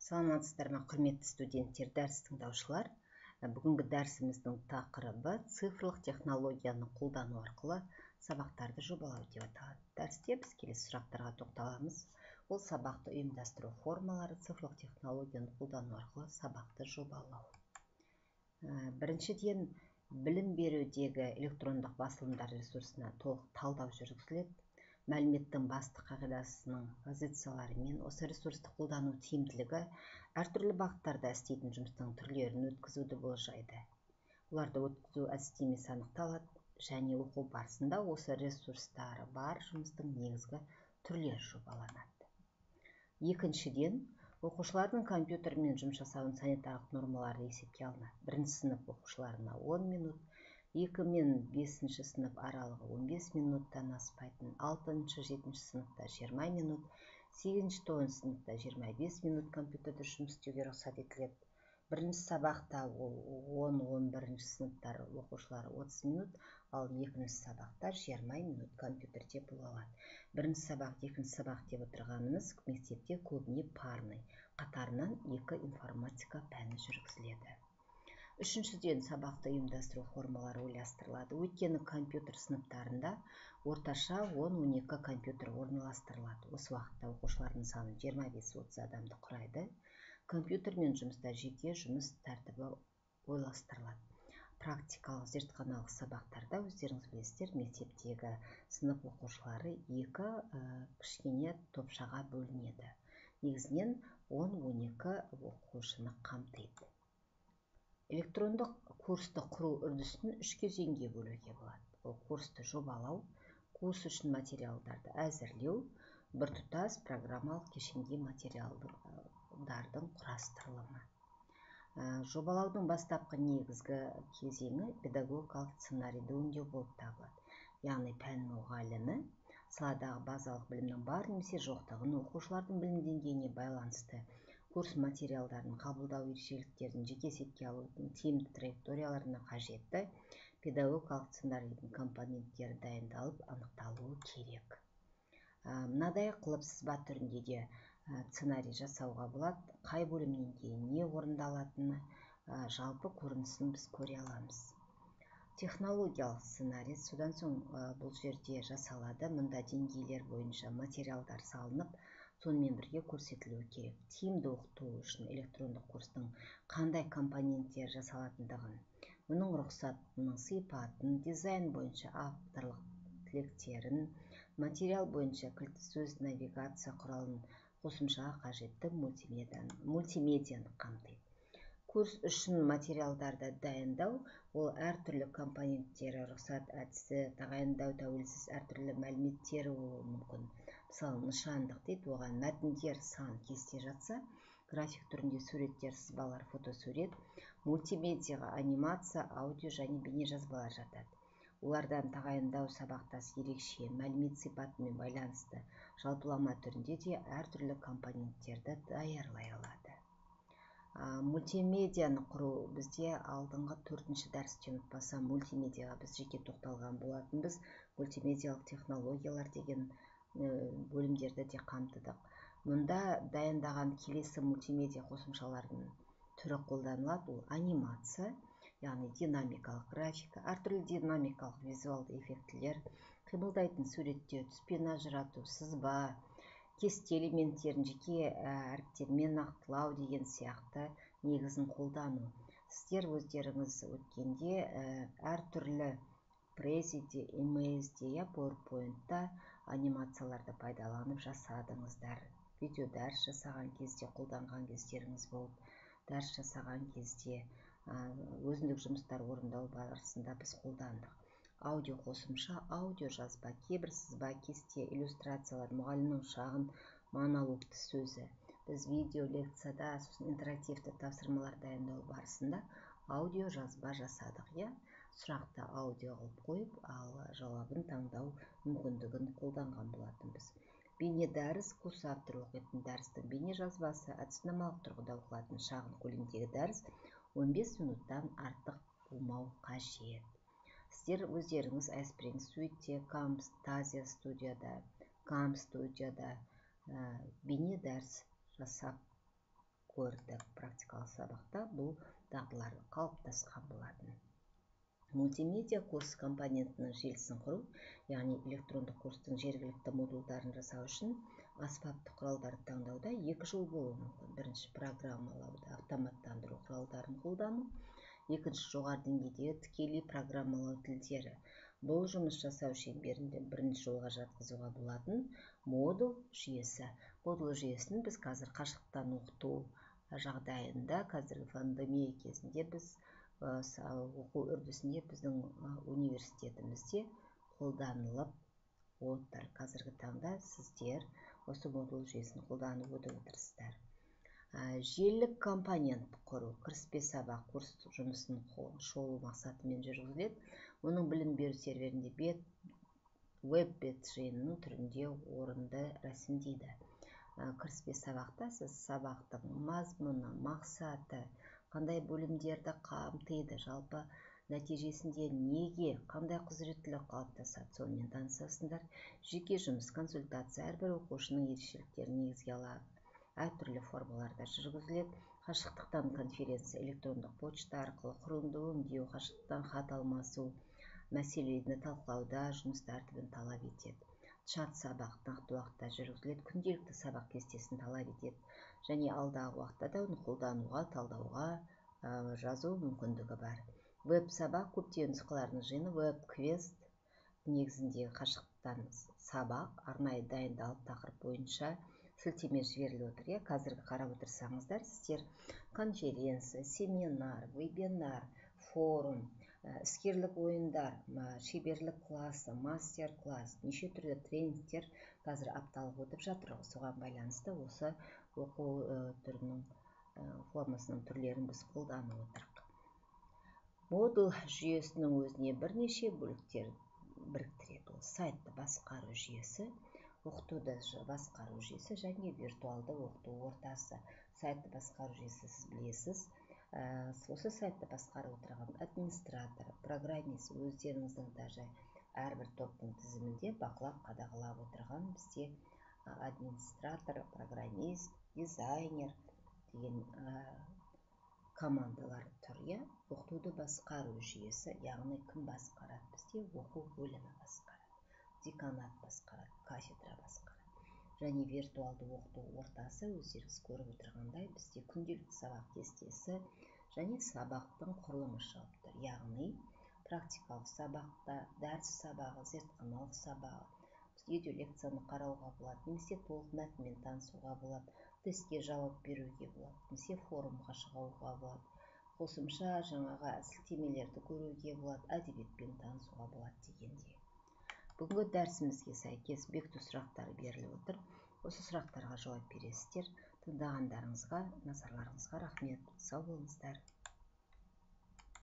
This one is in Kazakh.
Саламатсыздар ма, құрметті студенттер, дәріс тыңдаушылар. Бүгінгі дәрісіміздің тақырыбы цифрлық технологияны қолдану арқылы сабақтарды жобалау деп аталады. Дәрісте біз келесі сұрақтарға тоқталамыз. Ол сабақты ұйымдастыру формалары, цифрлық технологияны қолдану арқылы сабақты жобалау. Біріншіден, білім берудегі электрондық басылымдар ресурсына толық талдау жүргізіледі. Мәліметтің басты қағидасының позицияларымен осы ресурсты қолдану тиімділігі әртүрлі бағыттарда істейтін жұмыстың түрлерін өткізуді болжайды. Оларды өткізу әдістемесі анықталады және оқу барысында осы ресурстары бар жұмыстың негізгі түрлері жобаланады. Екіншіден, оқушылардың компьютермен жұмыс жасауын санитарлық нормалары есепке алынады. Бірінші сынып оқушыларына 10 минут, 2 мен 5 сынып аралығы 15 минуттан аспайтын, 6-7 сыныпта 20 минут, 8-9 сыныпта 25 минут компьютерде жұмыс істеуге рұқсат етіледі. Бірінші сабақта 10-11 сыныптар оқушылары 30 минут, ал екінші сабақта 20 минут компьютерде бола алады. Бірінші сабақ, екінші сабақ деп отырғанымыз мектепте көбіне парный, қатарынан 2 информатика пәні жүргізіледі. Үшіншіден, сабақты ұйымдастыру формалары ойластырылады. Өйткені компьютер сыныптарында орташа 10-12 компьютер орналастырылады. Осы уақытта оқушылардың саны 25-30 адамды құрайды. Компьютермен жұмыста жеке жұмыс тәртібі ойластырылады. Практикалық зертханалық сабақтарда өздеріңіз білесіздер, мектептегі сынып оқушылары 2 кішкене топшаға бөлінеді. Негізінен 10-12 оқушыны қамтиды. Электрондық курсты құру үрдісін 3 кезеңге бөлуге болады. Ол курсты жобалау, курс үшін материалдарды әзірлеу, біртұтас программалық кешенге материалдардың құрастырылымы. Жобалаудың бастапқы негізгі кезеңі педагогикалық сценарийді өңдеу болып табылады. Яғни пән мұғалімі саладағы базалық білімнің бар немесе жоқтығын, оқушылардың білім деңгейіне байланысты курс материалдарын қабылдау ерекшеліктерін жеке есепке алудың тиімді траекторияларына қажетті педагогикалық сценарийдің компоненттері дайындалып анықталуы керек. Мынадай қылып сызба түрінде де сценарий жасауға болады. Қай бөлімнен кейін не орындалатыны, жалпы көрінісін біз көре аламыз. Технологиялық сценарий содан соң бұл жерде жасалады. Мұнда деңгейлер бойынша материалдар салынып, сонымен бірге көрсетілуі керек. Тиімді оқыту үшін электрондық курстың қандай компоненттер жасалатындығын, оның рұқсатының сипатын, дизайн бойынша авторлық тілектерін, материал бойынша кілт сөз навигация құралын, қосымшаға қажетті мультимедианы қамтиды. Курс үшін материалдарды дайындау, ол әртүрлі компоненттері, рұқсат әдісі, тағайындау тәуелсіз әртүрлі мәліметтері болуы мүмкін. Мысалы, нышандық дейді, оған мәтіндер сан кесте жатса, график түрінде суреттер, сызбалар, фотосурет, мультимедиаға анимация, аудио және бейне жазбалар жатады. Олардан тағайындау сабақтас ерекше, мәлімет сипатымен байланысты жалпылама түрінде де әртүрлі компоненттерді даярлай алады. Мультимедианы құру бізде алдыңғы 4-ші дәрісте ұмытпасам, мультимедиаға біз жеке тоқталған болатынбыз. Мультимедиалық технологиялар деген бөлімдерді де қамтыдық. Мұнда дайындаған келесі мультимедиа қосымшалардың түрі қолданылады. Ол анимация, яғни динамикалық графика, әртүрлі динамикалық визуалды эффектілер, қимылдайтын суреттер, түспен ажырату, сызба, кесте элементтерін жеке әріптермен нақтылау деген сияқты негізін қолдану. Сіздер өздеріңіз өткенде әртүрлі президе, имейзде, PowerPoint-та анимацияларды пайдаланып жасадыңыздар. Видеодәріс жасаған кезде, қолданған кездеріңіз болып, дәріс жасаған кезде, өзіндік жұмыстар орындау барысында біз қолдандық. Аудио қосымша, аудио жазба, кейбір сызба, кесте, иллюстрациялар, мұғалімнің шағын монологты сөзі. Біз видео лекцияда, сосын интерактивті тапсырмалар дайындау барысында аудио жазба жасадық. Сұрақты аудио қылып қойып, ал жауабын таңдау мүмкіндігін қолданған болатынбыз. Бейне дәріс, курс авторы оқитын дәрістің бейне жазбасы, әдіснамалық тұрғыда оқылатын шағын көлемдегі дәріс 15 минуттан артық болмау қажет. Сіздер өздеріңіз Spring Suite, Camtasia студияда, Cam студияда бейне дәріс жасап көрдік. Практикалық сабақта бұл дағдылар қалыптасқан болатын. Мультимедиа курс компонентінің желісін құру, яғни электрондық курстың жергілікті модульдарын жасау үшін аспапты құралдарды таңдауда екі жол болуы мүмкін. Бірінші, программалауды автоматтандыру құралдарын қолдану. Екінші, жоғары деңгейдегі тікелей программалау тілдері. Бұл жұмыс жасау шеңберінде бірінші жолға жатқызуға болатын модуль жүйесі. Модуль жүйесін біз қазір қашықтан оқыту жағдайында, қазіргі пандемия кезінде біз оқу үрдісінде біздің университетімізде қолданылып отыр. Қазіргі таңда сіздер осы модуль жүйесін қолданып отырсыздар. Желілік компонент құру, кіріспе сабақ курс жұмысын шолу мақсатымен жүргізіледі. Оның білім беру серверінде веб-бет жиынының түрінде орынды рәсімдейді. Кіріспе сабақта сіз сабақтың мазмұны, мақсаты, қандай бөлімдерді қамтиды, жалпы нәтижесінде неге, қандай құзыреттілік қалыптасады, сонымен танысасыздар. Жеке жұмыс, консультация, әрбір оқушының ерекшеліктерін негізге ала әртүрлі формаларда жүргізіледі. Қашықтықтан конференция, электрондық почта арқылы құрылымды өңдеу, қашықтықтан хат алмасу, мәселені талқылауда жұмыс тәртібін талап етеді. Чат сабақ нақты уақытта жүргізіледі, күнделікті сабақ кестесін талап етеді және алдағы уақытта да оны қолдануға, талдауға жазу мүмкіндігі бар. Веб сабақ көптеген нұсқалардың жиыны, веб-квест негізіндегі қашықтықтан сабақ арнайы дайындалып тақырып бойынша сілтеме жіберіліп отыр. Қазіргі қарап отырсаңыздар, сіздер конференция, семинар, вебинар, форум, іскерлік ойындар, шеберлік классы, мастер-класс, неше түрлі тренингтер қазір апталық өтіп жатыр. Соған байланысты осы оқу түрінің формасының түрлерін біз қолданып отырмыз. Модуль жүйесінің өзіне бірнеше бөліктер біріктіреді. Ол сайтты басқару жүйесі, оқытуды басқару жүйесі және виртуалды оқыту ортасы. Сайтты басқару жүйесі сіз білесіз. Осы сайтты басқарып отырған администратор, программист өздеріңіздің даже әрбір топтың тізімінде бақылап қадағалап отырған бізде администратор, программист, дизайнер деген командалар тұр. Оқытуды басқару жүйесі, яғни кім басқарады? Бізде оқу бөлімі басқарады, деканат басқарады, кафедра басқарады. Және виртуалды оқыту ортасы өздеріңіз көріп отырғандай бізде күнделікті сабақ кестесі және сабақтың құрылымы шығып тұр. Яғни практикалық сабақта, дәріс сабағы, зертханалық сабағы, видеолекцияны қарауға болады, немесе толық мәтінмен танысуға болады, тестке жауап беруге болады, немесе форумға шығуға болады, қосымша жаңаға сілтемелерді көруге болады, әдебиетпен танысуға болады дегендей. Бүгінгі дәрісімізге сәйкес бекіту сұрақтары беріліп отыр. Осы сұрақтарға жауап бересіздер. Тыңдағандарыңызға, назарларыңызға рахмет. Сау болыңыздар.